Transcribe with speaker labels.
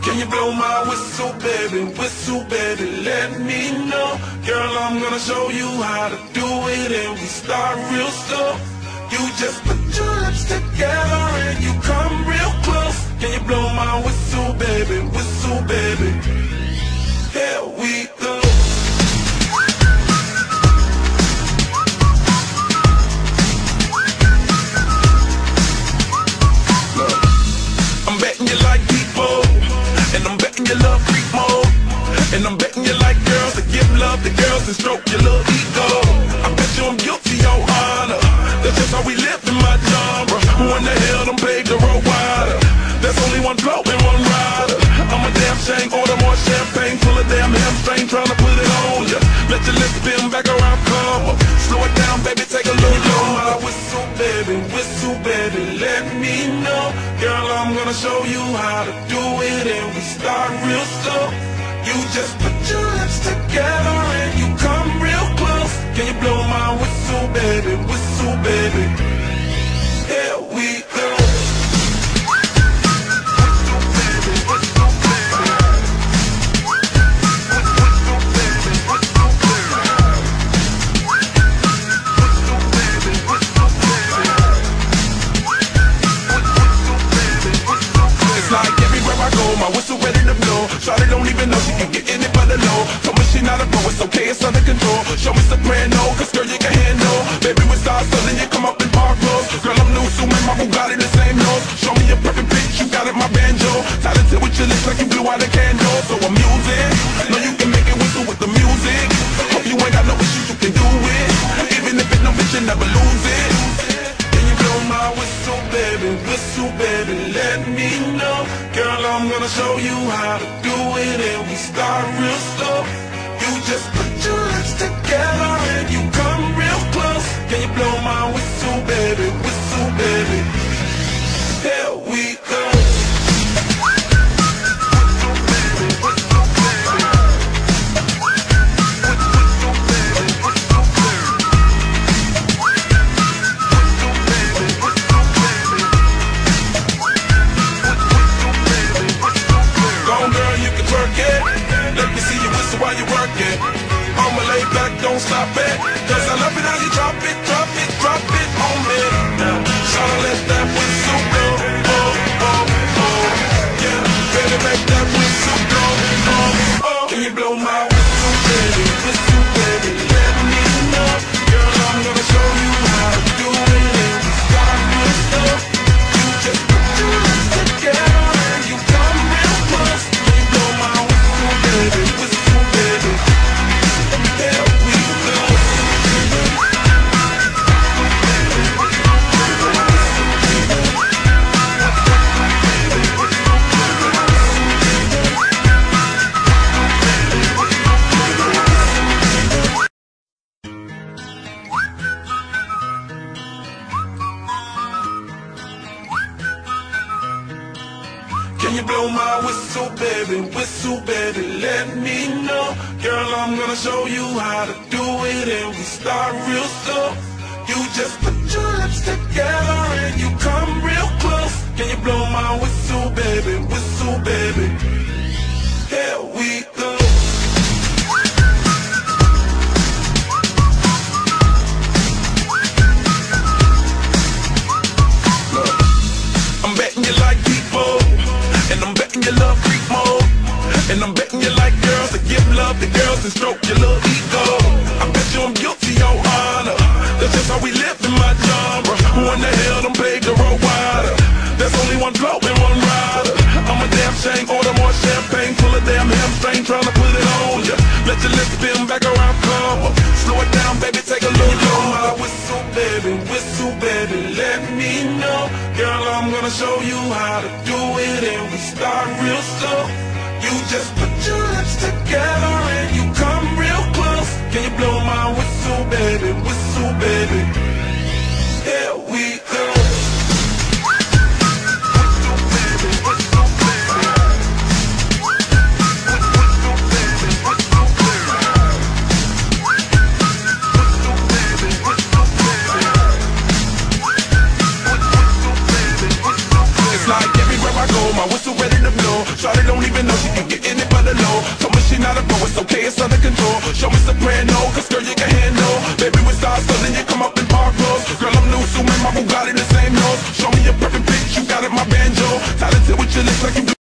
Speaker 1: Can you blow my whistle, baby, let me know. Girl, I'm gonna show you how to do it, and we start real slow. You just put your lips together and you come real close. Can you blow my whistle, baby, here we go. Look, I'm betting you like people, and I'm betting you love freak mode, and I'm betting you like girls that give love to girls and stroke your little ego. I bet you I'm guilty, your honor. That's just how we live in my genre. Who in the hell done paved the road wider? There's only one blow and one rider. I'm a damn shame, order more champagne, full of damn hamstring, trying to put it on ya. Let your lips spin back around, come up. Slow it down, baby, take a little low. My whistle, baby, let me know. Girl, I'm gonna show you how to do it, and we start real slow. You just put your lips together and you come real close. Can you blow my whistle, baby, here we go. My whistle ready to blow. Shawty don't even know she can get in it by the low. Told me she not a pro, it's okay, it's under control. Show me soprano, cause girl you can handle. Baby with stars, so then you come up in park clothes. Girl I'm new, so my Bugatti the same nose. Show me a perfect pitch, you got it, my banjo. Talented with your lips like you blew out a candle. So I'm using, know you can make it whistle with the music. Hope you ain't got no issues, you can do it. Even if it's no bitch, you never lose it. Can you blow my whistle, baby, let me know. Girl, I'm gonna show you how to do it, and we start real slow. You just put your lips together and you come real close. Can you blow my whistle, baby, here we go. While you working, I'ma lay back, don't stop it. Cause I love it how you drop it on me. Now, tryna let that whistle go. Oh, oh, oh. Yeah, baby, make that whistle go. Oh, oh. Can you blow my whistle, baby, let me know. Girl, I'm gonna show you how to do it, and we start real slow. You just put your lips together and you come real close. Can you blow my whistle, baby, Can you blow my whistle, baby, let me know. Girl, I'm gonna show you how to do it, and we start real slow. You just put your lips together and you come real close. Can you blow my whistle, baby, here we go. Look, I'm betting you like people, and I'm betting you love freak mode, and I'm betting you like girls that give love to girls and stroke your little ego. I bet you I'm guilty, your honor. That's just how we live in my genre. Who in the hell done paved the road wider? There's only one blow and one rider. I'm a damn shame, order more champagne, full of damn hamstring, trying to put it on ya. Let your lips spin back around, come up. Slow it down, baby, take a little low. My whistle, baby, let me know. Girl, I'm gonna show you how to do it, and we start real slow. You just put your lips together and you come real close. Can you blow my whistle, baby, here we go. My whistle ready to blow. Shawty don't even show me soprano, cause girl, you